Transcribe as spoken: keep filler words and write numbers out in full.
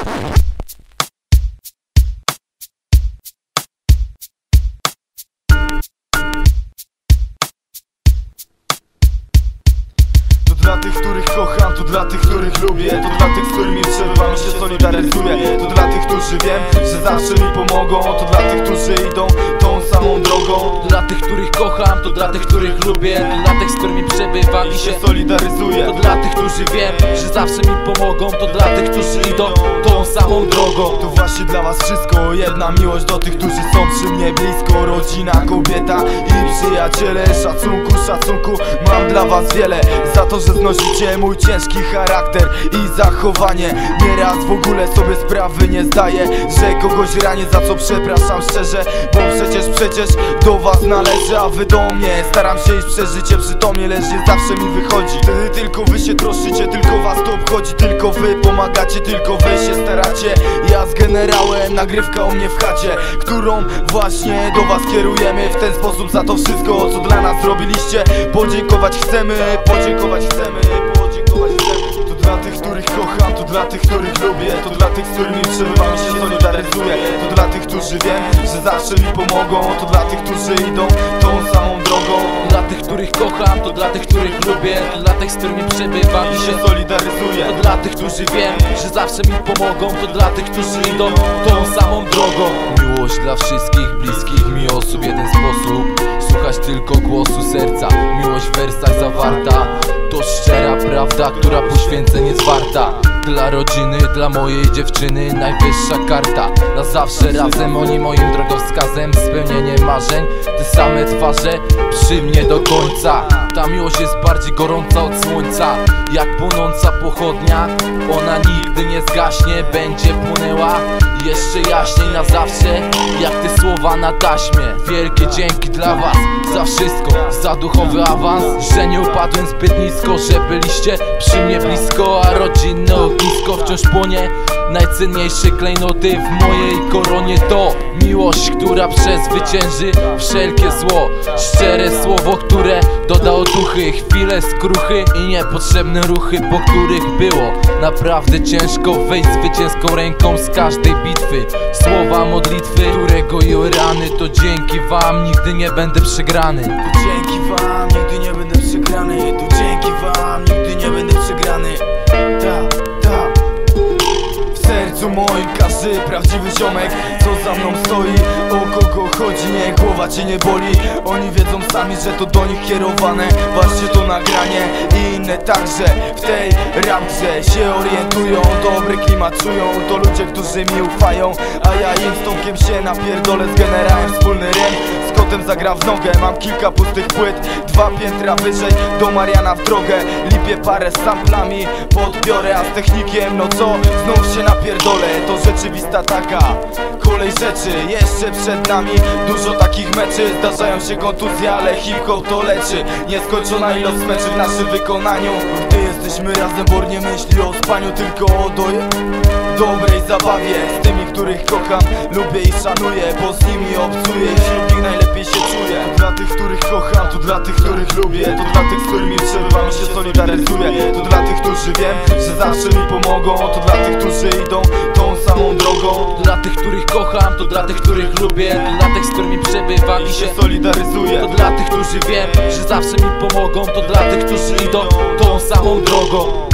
To dla tych, których kocham, to dla tych, których lubię. To dla tych, z którymi przebywam i się solidaryzuję. To dla tych, którzy wiem, że zawsze mi pomogą. To dla tych, którzy idą tą samą drogą. To dla tych, których kocham, to dla tych, których lubię. To dla tych, z którymi przebywam i się solidaryzuję. To dla tych, którzy wiem, że zawsze mi pomogą. To dla tych, którzy idą tą samą drogą. To właśnie dla was wszystko, jedna miłość do tych, którzy są przy mnie blisko. Rodzina, kobieta i przyjaciele. Szacunku, szacunku mam dla was wiele. Za to, że znosicie mój ciężki charakter i zachowanie. Nieraz w ogóle sobie sprawy nie zdaję, że kogoś ranię, za co przepraszam szczerze. Bo przecież, przecież do was należy, a wy do mnie. Staram się iść przez życie przytomnie, lecz nie zawsze mi wychodzi. Wtedy tylko wy się troszczycie, tylko was to obchodzi. Tylko wy pomagacie, tylko wy się staracie. Ja z generałem, nagrywka u mnie w chacie, którą właśnie do was kierujemy. W ten sposób za to wszystko, co dla nas zrobiliście, podziękować chcemy, podziękować chcemy, podziękować chcemy. To dla tych, których kocham, to dla tych, których lubię. To dla tych, z którymi przebywam i się solidaryzuję. To dla tych, którzy wiem, że zawsze mi pomogą. To dla tych, którzy idą tą samą drogą. To dla tych, których kocham, to dla tych, których lubię. To dla tych, z którymi przebywam i się solidaryzuję. To dla tych, którzy wiem, że zawsze mi pomogą. To dla tych, którzy idą tą samą drogą. Miłość dla wszystkich bliskich mi osób, jeden sposób: słuchać tylko głosu serca. Miłość w wersach zawarta to szczera prawda, która poświęceń jest warta. Dla rodziny, dla mojej dziewczyny najwyższa karta. Na zawsze razem, oni moim drogowskazem. Spełnienie marzeń, te same twarze przy mnie do końca. Ta miłość jest bardziej gorąca od słońca, jak płonąca pochodnia. Ona nigdy nie zgaśnie, będzie płonęła jeszcze jaśniej na zawsze, jak te słowa na taśmie. Wielkie dzięki dla was za wszystko, za duchowy awans, że nie upadłem zbyt nisko, że byliście przy mnie blisko, a rodzinne ognisko wciąż płonie. Najcenniejsze klejnoty w mojej koronie to miłość, która przezwycięży wszelkie zło. Szczere słowo, które doda otuchy, chwile skruchy i niepotrzebne ruchy, po których było naprawdę ciężko wyjść zwycięską ręką z każdej bitwy. Słowa modlitwy, które goiły rany, to dzięki wam nigdy nie będę przegrany. To dzięki wam nigdy nie będę przegrany. To dzięki wam nigdy nie będę przegrany. Ta, ta. W sercu moim każdy prawdziwy ziomek, co za mną stoi, o kogo chodzi, nie, głowa cię nie boli. Oni wiedzą sami, że to do nich kierowane właśnie to nagranie i inne także w tej ramce się orientują, dobry klimat czują. To ludzie, którzy mi ufają, a ja im z Tomkiem się napierdolę z generałem wspólny rym. Z kotem zagra w nogę, mam kilka pustych płyt, dwa piętra wyżej do Mariana w drogę. Lipię parę z samplami, podbiorę, a z technikiem no co, znów się napierdolę. To rzeczywista taka kolej rzeczy, jeszcze przed nami dużo takich meczy. Zdarzają się kontuzje, ale hip-hop to leczy. Nieskończona ilość meczy w naszym wykonaniu. Gdy jesteśmy razem, Bor nie myśli o spaniu, tylko o doje dobrej zabawie. Z tymi, których kocham, lubię i szanuję, bo z nimi obcuję i wśród nich najlepiej się czuję. To dla tych, których kocham, to dla tych, których lubię. To dla tych, z którymi przebywam i się solidaryzuję. To dla tych, którzy wiem, że zawsze mi pomogą. To dla tych, którzy idą tą samą drogą. To dla tych, których kocham, to dla tych, których lubię. To dla tych, z którymi przebywam i się solidaryzuję. To dla tych, którzy wiem, że zawsze mi pomogą. To dla tych, którzy idą tą samą drogą.